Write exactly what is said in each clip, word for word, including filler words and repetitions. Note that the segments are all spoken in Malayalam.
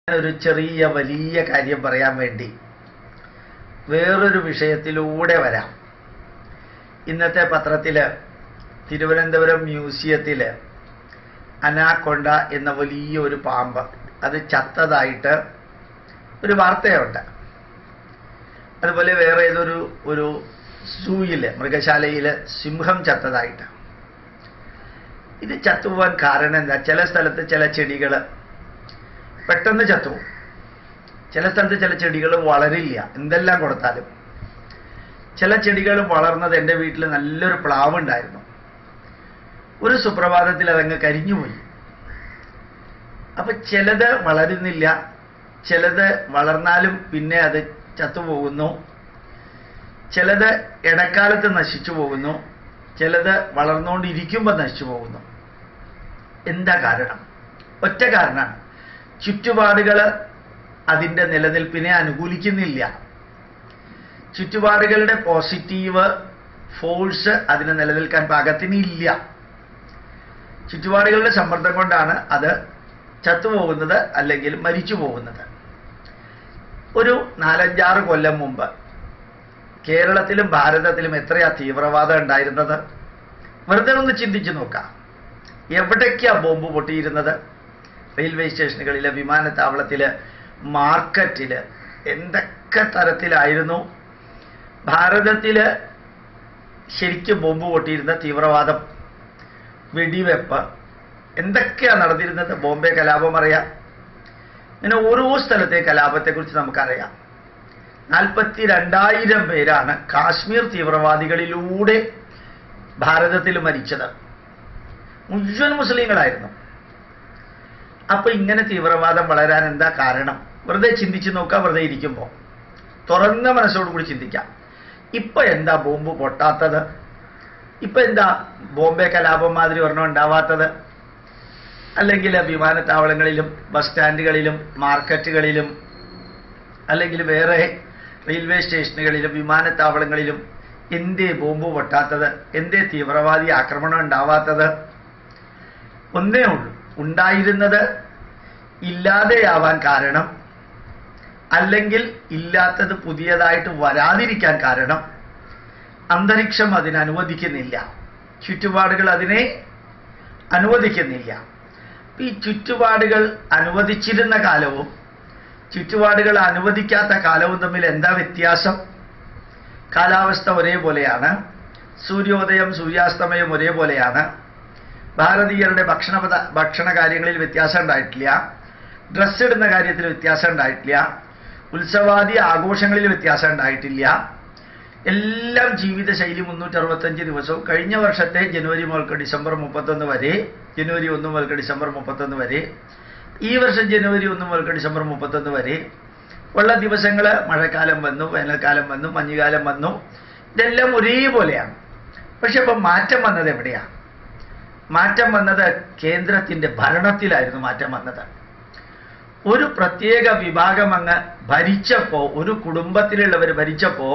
ഒരു ചെറിയ വലിയ കാര്യം പറയാൻ വേണ്ടി വേറൊരു വിഷയത്തിലൂടെ വരാം. ഇന്നത്തെ പത്രത്തിൽ തിരുവനന്തപുരം മ്യൂസിയത്തിൽ അനാക്കൊണ്ട എന്ന വലിയ ഒരു പാമ്പ് അത് ചത്തതായിട്ട് ഒരു വാർത്തയുണ്ട്. അതുപോലെ വേറെ ഏതൊരു ഒരു സൂയിൽ മൃഗശാലയിൽ സിംഹം ചത്തതായിട്ട്. ഇത് ചത്തുപോകാൻ കാരണം എന്താ? ചില സ്ഥലത്ത് ചില ചെടികൾ പെട്ടെന്ന് ചത്തുപോകും, ചില സ്ഥലത്ത് ചില ചെടികൾ വളരില്ല എന്തെല്ലാം കൊടുത്താലും. ചില ചെടികൾ വളർന്നത് എൻ്റെ വീട്ടിൽ നല്ലൊരു പ്ലാവ് ഉണ്ടായിരുന്നു, ഒരു സുപ്രഭാതത്തിൽ അതങ്ങ് കരിഞ്ഞുപോയി. അപ്പൊ ചിലത് വളരുന്നില്ല, ചിലത് വളർന്നാലും പിന്നെ അത് ചത്തുപോകുന്നു, ചിലത് ഇടക്കാലത്ത് നശിച്ചു പോകുന്നു, ചിലത് വളർന്നുകൊണ്ടിരിക്കുമ്പോൾ നശിച്ചു പോകുന്നു. എന്താ കാരണം? ഒറ്റ കാരണമാണ്, ചുറ്റുപാടുകൾ അതിൻ്റെ നിലനിൽപ്പിനെ അനുകൂലിക്കുന്നില്ല. ചുറ്റുപാടുകളുടെ പോസിറ്റീവ് ഫോഴ്സ് അതിന് നിലനിൽക്കാൻ പാകത്തിനില്ല. ചുറ്റുപാടുകളുടെ സമ്മർദ്ദം കൊണ്ടാണ് അത് ചത്തുപോകുന്നത് അല്ലെങ്കിൽ മരിച്ചു പോകുന്നത്. ഒരു നാലഞ്ചാറ് കൊല്ലം മുമ്പ് കേരളത്തിലും ഭാരതത്തിലും എത്രയാ തീവ്രവാദം ഉണ്ടായിരുന്നത്? വെറുതെ ഒന്ന് ചിന്തിച്ചു നോക്കാം. എവിടേക്കാ ബോംബ് പൊട്ടിയിരുന്നത്? റെയിൽവേ സ്റ്റേഷനുകളില്, വിമാനത്താവളത്തില്, മാർക്കറ്റില്, എന്തൊക്കെ തരത്തിലായിരുന്നു ഭാരതത്തില് ശരിക്കും ബോംബ് പൊട്ടിയിരുന്ന തീവ്രവാദം, വെടിവെപ്പ്, എന്തൊക്കെയാണ് നടന്നിരുന്നത്? ബോംബെ കലാപം അറിയാം. ഇങ്ങനെ ഓരോ സ്ഥലത്തെ കലാപത്തെക്കുറിച്ച് നമുക്കറിയാം. നാൽപ്പത്തി രണ്ടായിരം പേരാണ് കാശ്മീർ തീവ്രവാദികളിലൂടെ ഭാരതത്തിൽ മരിച്ചത്. മുഴുവൻ മുസ്ലിങ്ങളായിരുന്നു. അപ്പൊ ഇങ്ങനെ തീവ്രവാദം വളരാൻ എന്താ കാരണം? വെറുതെ ചിന്തിച്ചു നോക്കാം. വെറുതെ ഇരിക്കുമ്പോൾ തുറന്ന മനസ്സോടുകൂടി ചിന്തിക്കാം. ഇപ്പൊ എന്താ ബോംബ് പൊട്ടാത്തത്? ഇപ്പൊ എന്താ ബോംബെ കലാപം മാതിരി ഒരെണ്ണം ഉണ്ടാവാത്തത്? അല്ലെങ്കിൽ വിമാനത്താവളങ്ങളിലും ബസ് സ്റ്റാൻഡുകളിലും മാർക്കറ്റുകളിലും അല്ലെങ്കിൽ വേറെ റെയിൽവേ സ്റ്റേഷനുകളിലും വിമാനത്താവളങ്ങളിലും എന്തേ ബോംബ് പൊട്ടാത്തത്? എന്തേ തീവ്രവാദി ആക്രമണം ഉണ്ടാവാത്തത്? ഒന്നേ ഉള്ളൂ, ഉണ്ടായിരുന്നത് ഇല്ലാതെയാവാൻ കാരണം, അല്ലെങ്കിൽ ഇല്ലാത്തത് പുതിയതായിട്ട് വരാതിരിക്കാൻ കാരണം അന്തരീക്ഷം അതിന് അനുവദിക്കുന്നില്ല, ചുറ്റുപാടുകൾ അതിനെ അനുവദിക്കുന്നില്ല. ഈ ചുറ്റുപാടുകൾ അനുവദിച്ചിരുന്ന കാലവും ചുറ്റുപാടുകൾ അനുവദിക്കാത്ത കാലവും തമ്മിൽ എന്താ വ്യത്യാസം? കാലാവസ്ഥ ഒരേപോലെയാണ്, സൂര്യോദയം സൂര്യാസ്തമയം ഒരേപോലെയാണ്, ഭാരതീയരുടെ ഭക്ഷണ ഭക്ഷണ കാര്യങ്ങളിൽ വ്യത്യാസം ഉണ്ടായിട്ടില്ല, ഡ്രസ്സ് ഇടുന്ന കാര്യത്തിൽ വ്യത്യാസം ഉണ്ടായിട്ടില്ല, ഉത്സവാദി ആഘോഷങ്ങളിൽ വ്യത്യാസം ഉണ്ടായിട്ടില്ല. എല്ലാം ജീവിതശൈലി മുന്നൂറ്റി അറുപത്തഞ്ച് ദിവസവും കഴിഞ്ഞ വർഷത്തെ ജനുവരി മുതൽക്ക് ഡിസംബർ മുപ്പത്തൊന്ന് വരെ, ജനുവരി ഒന്ന് മുതൽക്ക് ഡിസംബർ മുപ്പത്തൊന്ന് വരെ, ഈ വർഷം ജനുവരി ഒന്ന് മുതൽക്ക് ഡിസംബർ മുപ്പത്തൊന്ന് വരെ ഉള്ള ദിവസങ്ങൾ മഴക്കാലം വന്നു, വേനൽക്കാലം വന്നു, മഞ്ഞുകാലം വന്നു, ഇതെല്ലാം ഒരേപോലെയാണ്. പക്ഷെ അപ്പം മാറ്റം വന്നത് എവിടെയാണ്? മാറ്റം വന്നത് കേന്ദ്രത്തിന്റെ ഭരണത്തിലായിരുന്നു മാറ്റം വന്നത്. ഒരു പ്രത്യേക വിഭാഗം അങ്ങ് ഭരിച്ചപ്പോ, ഒരു കുടുംബത്തിലുള്ളവർ ഭരിച്ചപ്പോ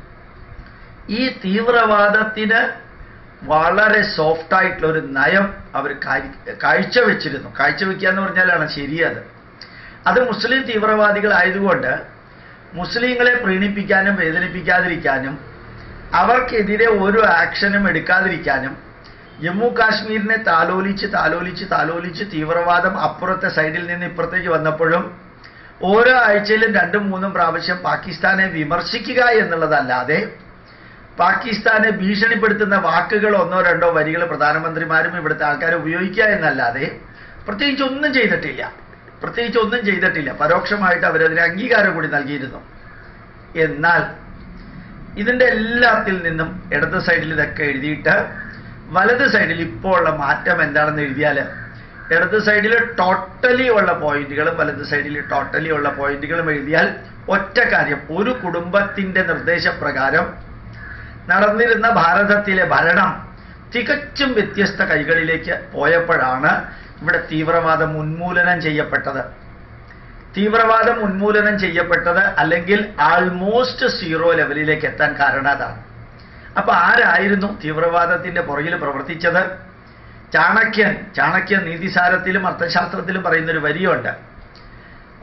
ഈ തീവ്രവാദത്തിന് വളരെ സോഫ്റ്റ് ആയിട്ടുള്ള ഒരു നയം അവർ കാഴ്ചവെച്ചിരുന്നു. കാഴ്ചവെക്കുക എന്ന് പറഞ്ഞാലാണ് ശരിയത്. അത് മുസ്ലിം തീവ്രവാദികളായതുകൊണ്ട് മുസ്ലിങ്ങളെ പ്രീണിപ്പിക്കാനും വേദനിപ്പിക്കാതിരിക്കാനും അവർക്കെതിരെ ഒരു ആക്ഷനും എടുക്കാതിരിക്കാനും ജമ്മു കാശ്മീരിനെ താലോലിച്ച് താലോലിച്ച് താലോലിച്ച് തീവ്രവാദം അപ്പുറത്തെ സൈഡിൽ നിന്ന് ഇപ്പുറത്തേക്ക് വന്നപ്പോഴും ഓരോ ആഴ്ചയിലും രണ്ടും മൂന്നും പ്രാവശ്യം പാകിസ്ഥാനെ വിമർശിക്കുക എന്നുള്ളതല്ലാതെ, പാകിസ്ഥാനെ ഭീഷണിപ്പെടുത്തുന്ന വാക്കുകൾ ഒന്നോ രണ്ടോ വരികൾ പ്രധാനമന്ത്രിമാരും ഇവിടുത്തെ ആൾക്കാർ ഉപയോഗിക്കുക എന്നല്ലാതെ പ്രത്യേകിച്ച് ഒന്നും ചെയ്തിട്ടില്ല. പ്രത്യേകിച്ച് ഒന്നും ചെയ്തിട്ടില്ല. പരോക്ഷമായിട്ട് അവരതിന് അംഗീകാരം കൂടി നൽകിയിരുന്നു. എന്നാൽ ഇതിൻ്റെ എല്ലാത്തിൽ നിന്നും ഇടത് സൈഡിൽ ഇതൊക്കെ എഴുതിയിട്ട് വലത് സൈഡിൽ ഇപ്പോൾ ഉള്ള മാറ്റം എന്താണെന്ന് എഴുതിയാൽ, ഇടത് സൈഡിൽ ടോട്ടലി ഉള്ള പോയിന്റുകളും വലത് സൈഡിൽ ടോട്ടലി ഉള്ള പോയിന്റുകളും എഴുതിയാൽ ഒറ്റ കാര്യം, ഒരു കുടുംബത്തിന്റെ നിർദ്ദേശപ്രകാരം നടന്നിരുന്ന ഭാരതത്തിലെ ഭരണം തികച്ചും വ്യത്യസ്ത കൈകളിലേക്ക് പോയപ്പോഴാണ് ഇവിടെ തീവ്രവാദം ഉന്മൂലനം ചെയ്യപ്പെട്ടത്. തീവ്രവാദം ഉന്മൂലനം ചെയ്യപ്പെട്ടത് അല്ലെങ്കിൽ ആൾമോസ്റ്റ് സീറോ ലെവലിലേക്ക് എത്താൻ കാരണം അതാണ്. അപ്പൊ ആരായിരുന്നു തീവ്രവാദത്തിന്റെ പുറകിൽ പ്രവർത്തിച്ചത്? ചാണക്യൻ ചാണക്യൻ നീതിസാരത്തിലും അർത്ഥശാസ്ത്രത്തിലും പറയുന്നൊരു വരിയുണ്ട്.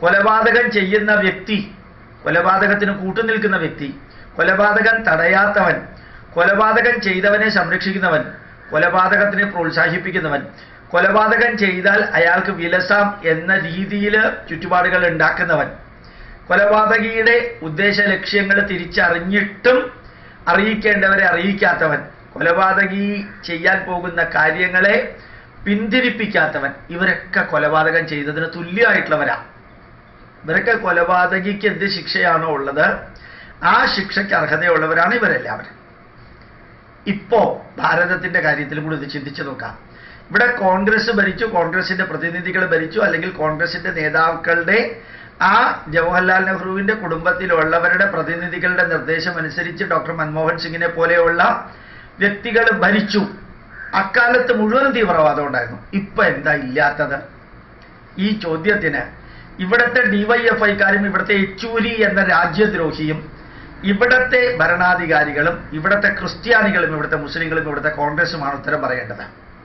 കൊലപാതകം ചെയ്യുന്ന വ്യക്തി, കൊലപാതകത്തിന് കൂട്ടുനിൽക്കുന്ന വ്യക്തി, കൊലപാതകം തടയാത്തവൻ, കൊലപാതകം ചെയ്തവനെ സംരക്ഷിക്കുന്നവൻ, കൊലപാതകത്തിനെ പ്രോത്സാഹിപ്പിക്കുന്നവൻ, കൊലപാതകം ചെയ്താൽ അയാൾക്ക് വിലസാം എന്ന രീതിയിൽ ചുറ്റുപാടുകൾ ഉണ്ടാക്കുന്നവൻ, കൊലപാതകിയുടെ ഉദ്ദേശ ലക്ഷ്യങ്ങൾ തിരിച്ചറിഞ്ഞിട്ടും അറിയിക്കേണ്ടവരെ അറിയിക്കാത്തവൻ, കൊലപാതകി ചെയ്യാൻ പോകുന്ന കാര്യങ്ങളെ പിന്തിരിപ്പിക്കാത്തവൻ, ഇവരൊക്കെ കൊലപാതകം ചെയ്തതിന് തുല്യമായിട്ടുള്ളവരാ. ഇവരൊക്കെ കൊലപാതകിക്ക് എന്ത് ശിക്ഷയാണോ ഉള്ളത് ആ ശിക്ഷയ്ക്ക് അർഹതയുള്ളവരാണ് ഇവരെല്ലാവരും. ഇപ്പോ ഭാരതത്തിന്റെ കാര്യത്തിലും കൂടി ഇത് ചിന്തിച്ചു നോക്കാം. ഇവിടെ കോൺഗ്രസ് ഭരിച്ചു, കോൺഗ്രസിന്റെ പ്രതിനിധികൾ ഭരിച്ചു, അല്ലെങ്കിൽ കോൺഗ്രസിന്റെ നേതാക്കളുടെ ആ ജവഹർലാൽ നെഹ്റുവിന്റെ കുടുംബത്തിലുള്ളവരുടെ പ്രതിനിധികളുടെ നിർദ്ദേശം അനുസരിച്ച് ഡോക്ടർ മൻമോഹൻ സിംഗിനെ പോലെയുള്ള വ്യക്തികൾ ഭരിച്ചു. അക്കാലത്ത് മുഴുവൻ തീവ്രവാദം ഉണ്ടായിരുന്നു. ഇപ്പൊ എന്താ ഇല്ലാത്തത്? ഈ ചോദ്യത്തിന് ഇവിടുത്തെ ഡിവൈഎഫ്ഐക്കാരും ഇവിടുത്തെ യെച്ചൂരി എന്ന രാജ്യദ്രോഹിയും ഇവിടത്തെ ഭരണാധികാരികളും ഇവിടത്തെ ക്രിസ്ത്യാനികളും ഇവിടുത്തെ മുസ്ലിങ്ങളും ഇവിടുത്തെ കോൺഗ്രസുമാണ് ഉത്തരം പറയേണ്ടത്.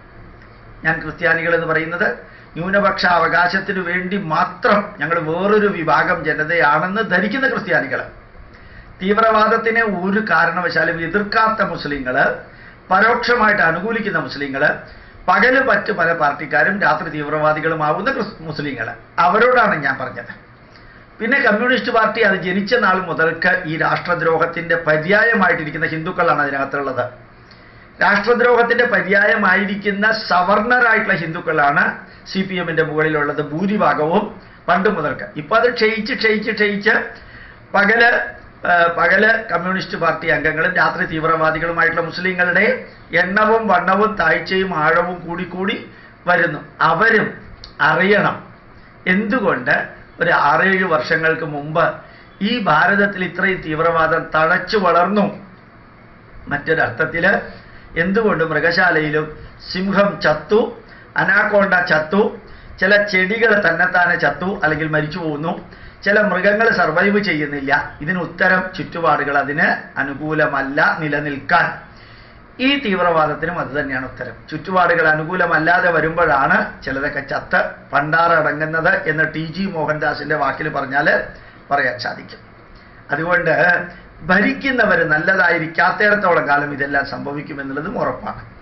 ഞാൻ ക്രിസ്ത്യാനികൾ എന്ന് പറയുന്നത് ന്യൂനപക്ഷ അവകാശത്തിനു വേണ്ടി മാത്രം ഞങ്ങൾ വേറൊരു വിഭാഗം ജനതയാണെന്ന് ധരിക്കുന്ന ക്രിസ്ത്യാനികൾ, തീവ്രവാദത്തിനെ ഒരു കാരണവശാലും എതിർക്കാത്ത മുസ്ലിങ്ങൾ, പരോക്ഷമായിട്ട് അനുകൂലിക്കുന്ന മുസ്ലിങ്ങൾ, പകല് മറ്റ് പല പാർട്ടിക്കാരും രാത്രി തീവ്രവാദികളുമാവുന്ന മുസ്ലിങ്ങൾ, അവരോടാണ് ഞാൻ പറഞ്ഞത്. പിന്നെ കമ്മ്യൂണിസ്റ്റ് പാർട്ടി അത് ജനിച്ച നാൾ മുതൽക്ക് ഈ രാഷ്ട്രദ്രോഹത്തിന്റെ പര്യായമായിട്ടിരിക്കുന്ന ഹിന്ദുക്കളാണ് അതിനകത്തുള്ളത്. രാഷ്ട്രദ്രോഹത്തിന്റെ പര്യായമായിരിക്കുന്ന സവർണരായിട്ടുള്ള ഹിന്ദുക്കളാണ് സി പി എമ്മിന്റെ മുകളിലുള്ളത് ഭൂരിഭാഗവും പണ്ട് മുതൽക്ക്. ഇപ്പൊ അത് ക്ഷയിച്ച് ക്ഷയിച്ച് ക്ഷയിച്ച് പകല് പകല് കമ്മ്യൂണിസ്റ്റ് പാർട്ടി അംഗങ്ങളും രാത്രി തീവ്രവാദികളുമായിട്ടുള്ള മുസ്ലിങ്ങളുടെ എണ്ണവും വണ്ണവും താഴ്ചയും ആഴവും കൂടിക്കൂടി വരുന്നു. അവരും അറിയണം എന്തുകൊണ്ട് ഒരു ആറേഴ് വർഷങ്ങൾക്ക് മുമ്പ് ഈ ഭാരതത്തിൽ ഇത്രയും തീവ്രവാദം തഴച്ചു വളർന്നു. മറ്റൊരർത്ഥത്തില് എന്തുകൊണ്ട് മൃഗശാലയിലും സിംഹം ചത്തു, അനാക്കോണ്ട ചത്തു, ചില ചെടികൾ തന്നെത്താനെ ചത്തു അല്ലെങ്കിൽ മരിച്ചു പോകുന്നു, ചില മൃഗങ്ങൾ സർവൈവ് ചെയ്യുന്നില്ല. ഇതിന് ഉത്തരം ചുറ്റുപാടുകൾ അതിന് അനുകൂലമല്ല നിലനിൽക്കാൻ. ഈ തീവ്രവാദത്തിനും അത് തന്നെയാണ് ഉത്തരം. ചുറ്റുപാടുകൾ അനുകൂലമല്ലാതെ വരുമ്പോഴാണ് ചിലതൊക്കെ ചത്ത് പണ്ടാറടങ്ങുന്നത് എന്ന് ടി ജി മോഹൻദാസിന്റെ വാക്കിൽ പറഞ്ഞാൽ പറയാൻ സാധിക്കും. അതുകൊണ്ട് ഭരിക്കുന്നവർ നല്ലതായിരിക്കാത്തിടത്തോളം കാലം ഇതെല്ലാം സംഭവിക്കുമെന്നുള്ളതും ഉറപ്പാണ്.